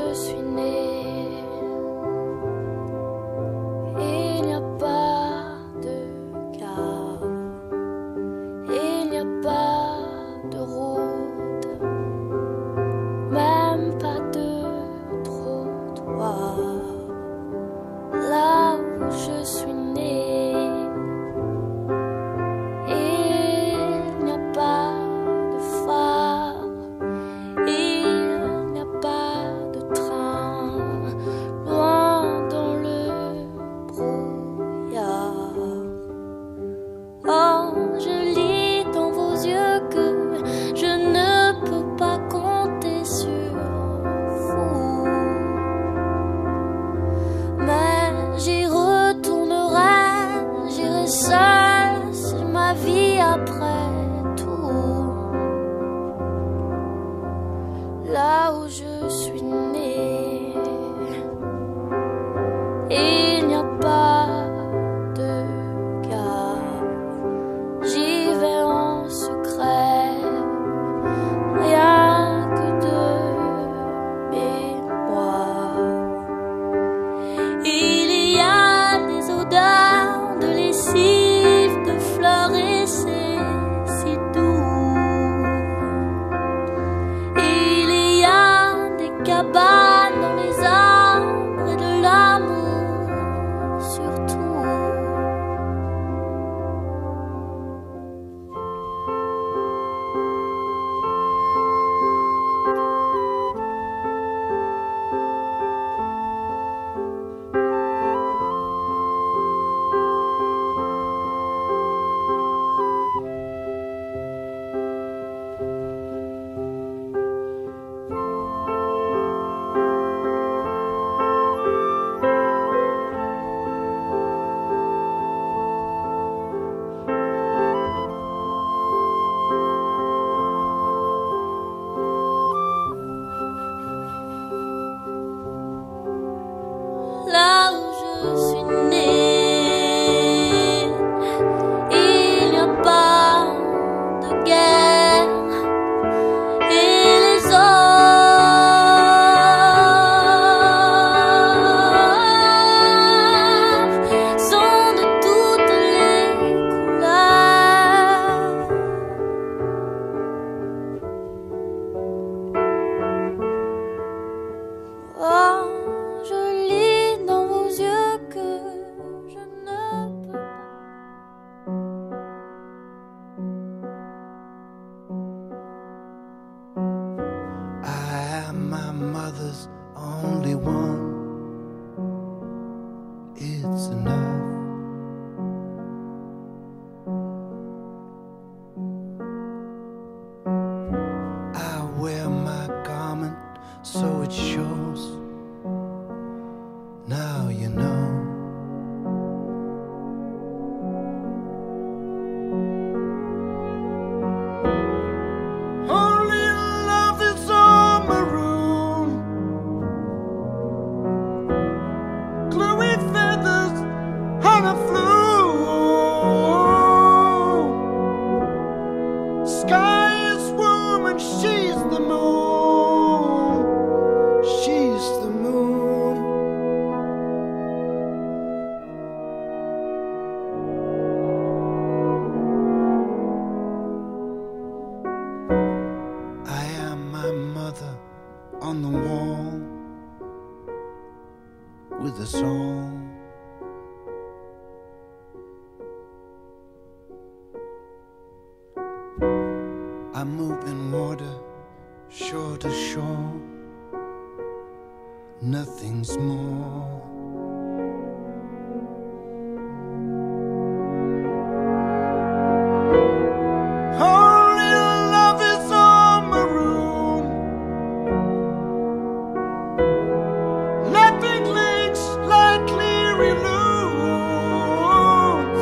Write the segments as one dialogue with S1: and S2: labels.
S1: je suis née. Il n'y a pas de gare, il n'y a pas de route, même pas de trottoir. Là où je suis née, il n'y a pas de phare, il n'y a pas de train, loin dans le brouillard. Oh, je lis dans vos yeux que je ne peux pas compter sur vous, mais j'y retournerai, j'irai seule, c'est ma vie après tout. Là où je suis née, il n'y a pas de gare, j'y vais en secret, rien que de mémoire. Il y a des odeurs de lessive, de fleurs et c'est si doux. Il y a des cabanes dans les arbres et de l'amour surtout. Là où je suis née, il n'y a pas de guerre et les hommes sont de toutes les couleurs. Oh, je lis dans vos yeux que je ne peux pas.
S2: I am my mother's only one. It's enough. I wear my garment so it shows. Now you know. Only love is all maroon, gluey feathers on a flume. Sky is warm and she's the moon. She's the moon. I am my mother on the wall with a song. I move in water, shore to shore. Nothing's more. Only love is all maroon. Lapping lakes like cleary loons,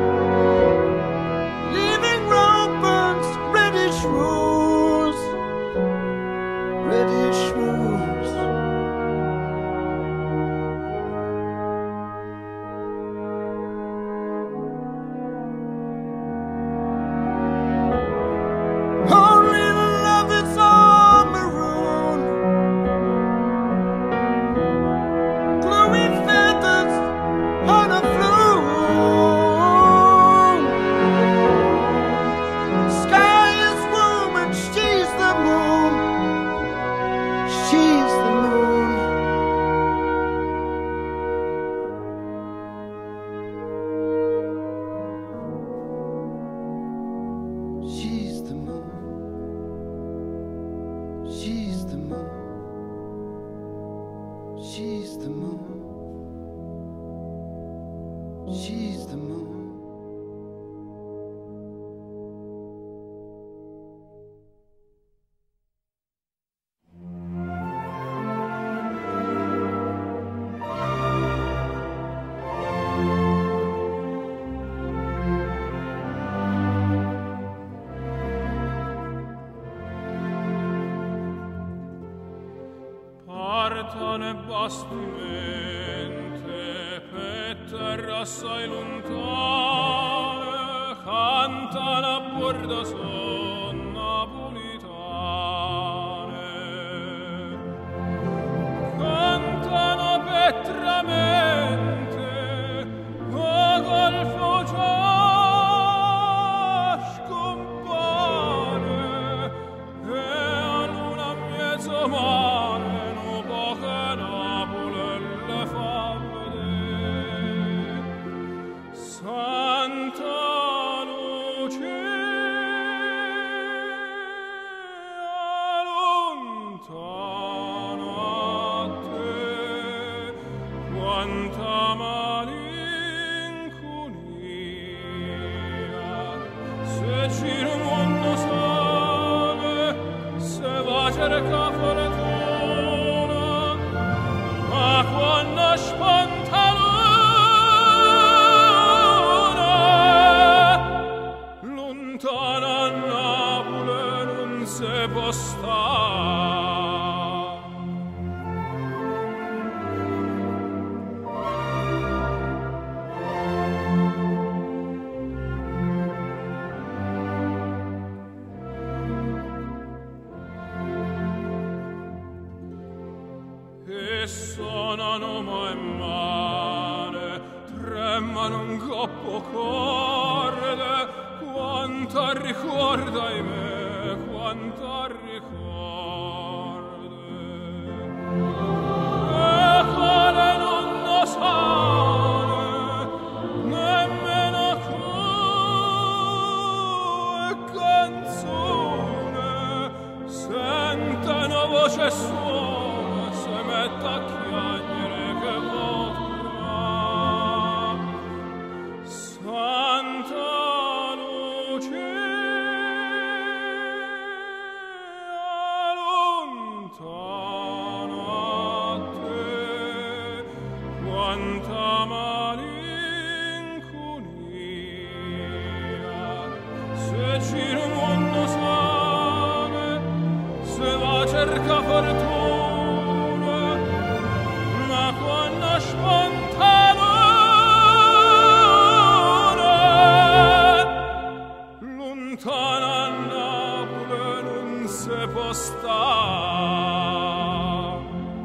S2: leaving Robin's reddish roots, reddish roots. She's the moon. She's the moon.
S3: Partane bastimente per terra assai lontane, cantano a bordo son napolitane, cantano petramente o golfo già scompare e a luna mezzo mare Santa luce lontana a te, quanta malinconia, se gira un mondo sale, se va a cercare fortuna, ma quando spanta lontana a Napoli non si può stare. E suonano mai male, tremano un coppo corde, quanta ricorda in me, quanta ricorda. E quale non lo sane, nemmeno e canzone, sentano voce suona, se mette a chiagnere che votura. Santa lontana a te, quanta malinconia, se gira un mondo sane, se va a cerca fortuna, ma quando spontana lontana a Napoli non si può stare.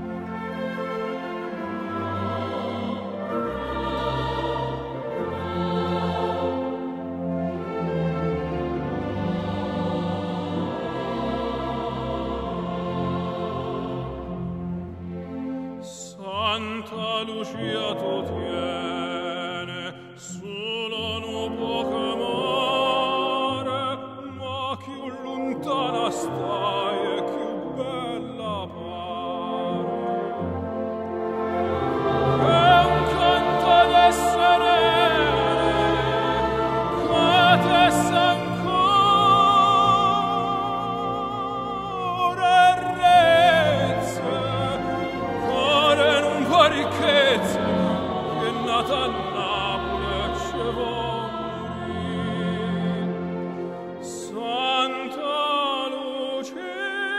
S3: Santa Lucia tu tiene solo un poco amore, ma più lontana stai e più bella pare. È un canto de serene che te s'ancora rezze, core non può ricchezza, che è nata a Napoli e ci vuol morire. Santa luce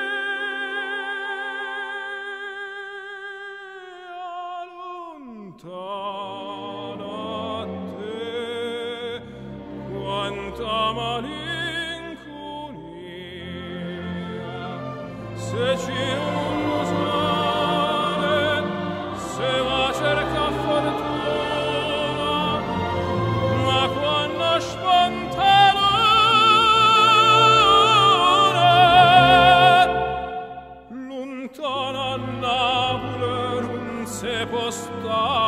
S3: lontana a te, quanta malinconia, se ci uno sale, se va a cercare fortuna, ma quando spontana lontana a Napoli non si può stare.